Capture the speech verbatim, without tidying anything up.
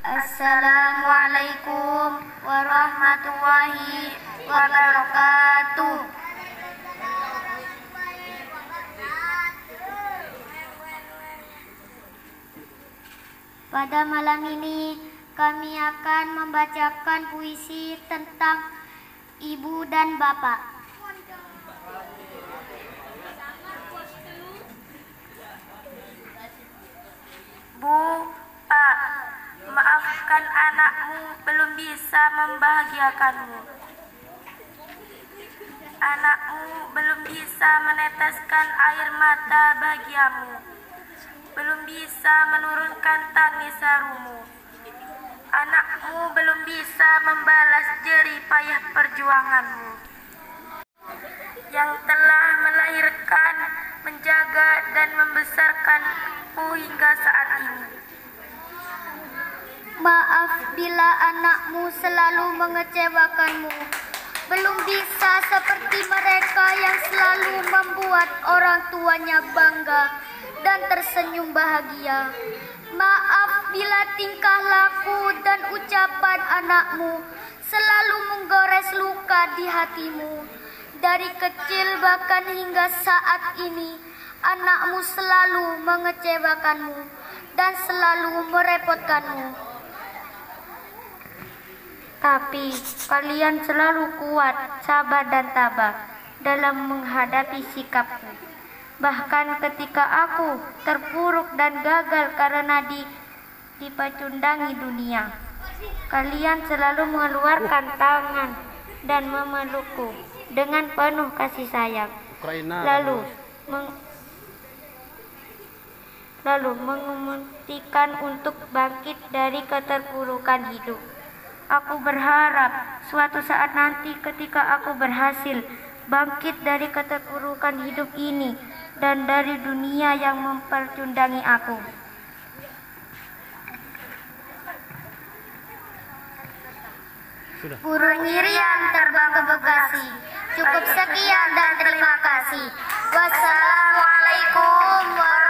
Assalamualaikum warahmatullahi wabarakatuh. Pada malam ini kami akan membacakan puisi tentang ibu dan bapak. Bu, Pak, maafkan anakmu belum bisa membahagiakanmu. Anakmu belum bisa meneteskan air mata bagiamu, belum bisa menurunkan tangis harumu. Anakmu belum bisa membalas jerih payah perjuanganmu, yang telah melahirkan, menjaga, dan membesarkanmu hingga saat ini. Maaf bila anakmu selalu mengecewakanmu, belum bisa seperti mereka yang selalu membuat orang tuanya bangga dan tersenyum bahagia. Maaf bila tingkah laku dan ucapan anakmu selalu menggores luka di hatimu. Dari kecil bahkan hingga saat ini, anakmu selalu mengecewakanmu dan selalu merepotkanmu. Tapi kalian selalu kuat, sabar dan tabah dalam menghadapi sikapku. Bahkan ketika aku terpuruk dan gagal karena di, dipacundangi dunia, kalian selalu mengeluarkan tangan dan memelukku dengan penuh kasih sayang. Lalu meng, lalu mengemutikan untuk bangkit dari keterpurukan hidup. Aku berharap suatu saat nanti ketika aku berhasil bangkit dari keterpurukan hidup ini dan dari dunia yang mempercundangi aku. Guru Miriam terbang ke Bekasi. Cukup sekian dan terima kasih. Wassalamualaikum warahmatullahi wabarakatuh.